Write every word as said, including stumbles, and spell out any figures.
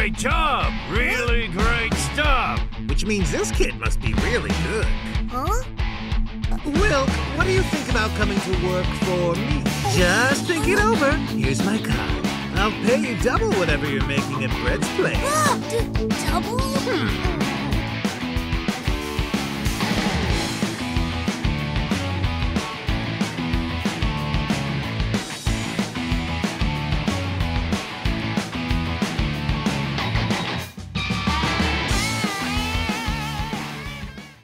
great job! Really great stuff! Which means this kid must be really good. Huh? Wilk, what do you think about coming to work for me? Just think it over. Here's my card. I'll pay you double whatever you're making at Bread's place. Ah, d- double? Hmm.